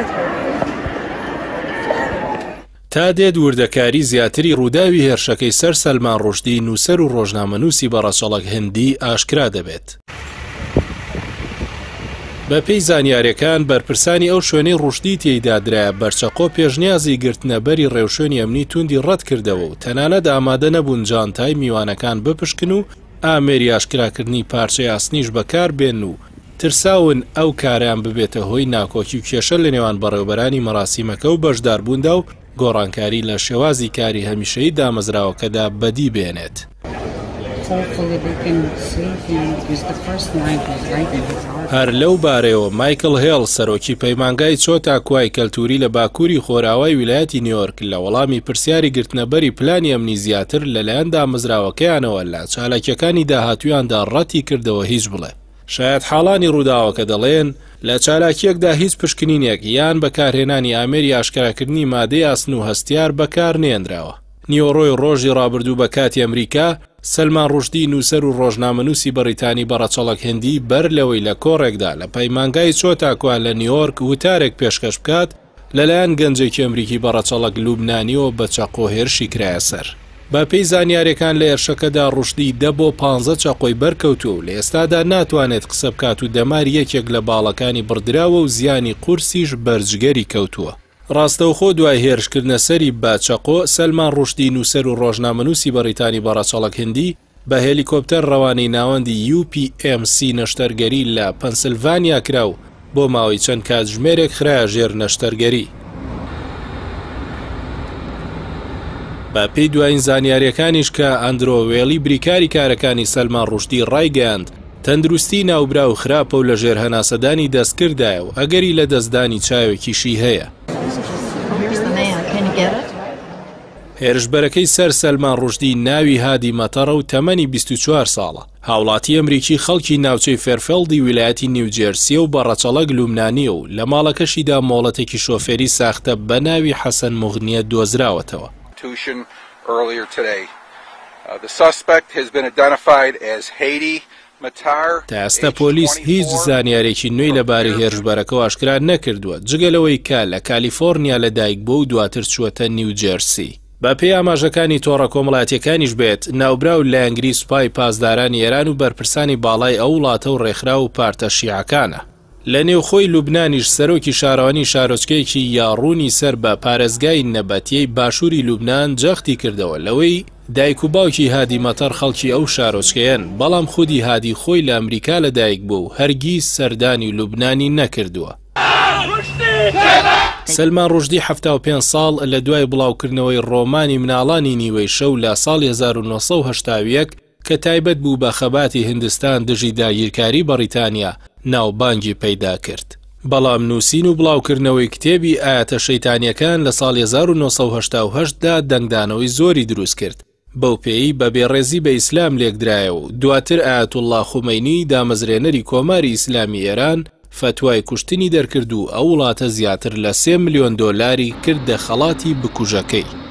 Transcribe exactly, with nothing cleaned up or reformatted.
تا دێت وردەکاری زیاتری ڕووداوی هێرشەکەی سەر سەلمان ڕوشدی نووسەر و ڕۆژنامەنووسی بەڕەچەڵک هندی ئاشکرا دەبێت. بە پێی زانیاریەکان بەرپرسانی ئەو شوێنەی ڕوشدی تێیدادرایە بەرچەقۆ پێشنیازی گرتنەبەری ڕێوشێنی ئەمنی توندی ڕەت کردەوە و تەنانەت ئامادە نەبوون جانتای میوانەکان بپشکن و ئامێری ئاشکراکردنی پارچەی ئاسنیش بەکار بێن و ترساون ئەو کاریان ببێتە هۆی ناکۆکی و کێشە لە نێوان بەڕێوەبەرانی مەراسیمەکە و بەشداربووندا و گۆڕانکاری لە شێوازی کاری هەمیشەیی دامەزراوەکەدا بەدی بێنێت. هەر لەو بارەیەوە مایکل هێڵ سەرۆکی پەیمانگای چۆتا کوای کەلتوری لە باکووری خۆراوای ویلایەتی نیویۆرک لە وەڵامی پرسیاری گرتنەبەری پلانی ئەمنی زیاتر لەلایەن دامەزراوەکەیانەوە لە چالاکیەکانی داهاتوویاندا ڕەتی کردەوە هیچ بڵێ. شاید حاڵانی ڕووداوەکە دەڵێن لە چالاکیەکدا هیچ پشکنینێک یان بەکارهێنانی ئامێری ئاشکراکردنی مادەی ئاسن و هەستیار بەکار نێنراوە. نیوەڕۆی ڕۆژی ڕابردوو بە کاتی ئەمریکا سەلمان ڕوشدی نووسەر و ڕۆژنامەنووسی بەریتانی بەڕەچەڵک هندی بەر لەوەی لە کۆڕێکدا لە پەیمانگای چۆتاکووا لە نیویۆرک وتارێک پێشکەش بکات لەلایەن گەنجێکی ئەمریکی بەڕەچەڵک لوبنانیەوە بە چەقۆ هێرشی کرایە سەر. بە پێی زانیاریەکان لە هێرشەکەدا ڕوشدی دە بۆ پانزە چەقۆی بەرکەوتووە و لە ئێستادا ناتوانێت قسە بکات و دەمار یەکێک لە باڵەکانی بڕدراوە و زیانی قورسیش بەرجگەری کەوتووە. ڕاستەوخۆ دوای هێرشکردنە سەری باچەقۆ سەلمان ڕوشدی نووسەر و ڕۆژنامەنووسی بەریتانی بەڕەچەڵک هندی بە هێلیکۆپتەر ڕەوانەی ناوەندی یو پی ئێم سی نەشتەرگەری لە پەنسیلڤانیا کراو بۆ ماوەی چەند کاتژمێرێک خرایە ژێر نەشتەرگەری. بە پێی دوایین زانیاریەکانیش کە ئەندرۆوێڵی بریکاری کارەکانی سەلمان ڕوشدی ڕایگەیاند تەندروستی ناوبرا و خراپە و لە ژێر هەناسەدانی دەستکردایە و ئەگەری لە دەستدانی چاوێکیشی هەیە. هێرشبەرەکەی سەر سەلمان ڕوشدی ناوی هادی مەتەڕە و تەمەنی بیست و چوار ساڵە. هاوڵاتی ئەمریکی خەڵکی ناوچەی فێرفێڵدی ویلایەتی نیوجێرسیە و بەڕەچەڵک لوبنانیە و لە ماڵەکەشیدا مۆڵەتێکی شۆفێری ساختە بە ناوی حەسەن موغنیە دۆزراوەتەوە. Earlier today. Uh, the suspect has been identified as Haiti Matar. تا ئێستا پۆلیس هیچ زانیارێکی نوێی لەبارەی هێرشبەرەکە ئاشکرا نەکردووە جگەلەوەی کە لە کالیفۆرنیا لەدایک بوو و دواتر چووەتە نیوجێرسی. بە پێی ئاماژەکانی تۆڕە کۆمەڵاتیەکانیش بێت ناوبرا و لە ئەنگری سوپای پاسدارانی ئێران و بەرپرسانی باڵای ئەو وڵاتە و ڕێکخرا و پارتە شیعەکانە. لە نێوخۆی لوبنانیش سەرۆکی شارەوانی شارۆچکەیەکی یاڕوونی سەر بە پارێزگای نەبەتیەی باشووری لوبنان جەختی کردەوە لەوەی دایک و باوکی هادی مەتەڕ خەڵکی ئەو شارۆچکەیەن بەڵام خودی هادی خۆی لە ئەمریکا لەدایک بوو و هەرگیز سەردانی لوبنانی نەکردووە. سەلمان ڕوشدی هەفتە و پێنج ساڵ لە دوای بڵاوکردنەوەی ڕۆمانی مناڵانی نیوەی شەو لە ساڵی هەزار و نۆ سەد و هەشتا و یەک کە تایبەت بوو بە خەباتی هندستان دژی داگیرکاری بەریتانیا ناوبانگی پەیدا کرد. بەڵام نووسین و بڵاوکردنەوەی کتێبی ئاەتە شەیتانیەکان لە ساڵی هەزار و نۆ سەد و هەشتا و هەشت دا دەنگدانەوەی زۆری دروست کرد. بەو پێی بە بێڕێزی بە ئیسلام لێکدرایە و دواتر ئایەتوڵڵا خومەینی دامەزرێنەری کۆماری ئیسلامی ئێران فتوای کوشتنی دەرکرد و ئەو وڵاتە زیاتر لە سێ ملیۆن دۆلاری کرد دەخەڵاتی بکوژەکەی.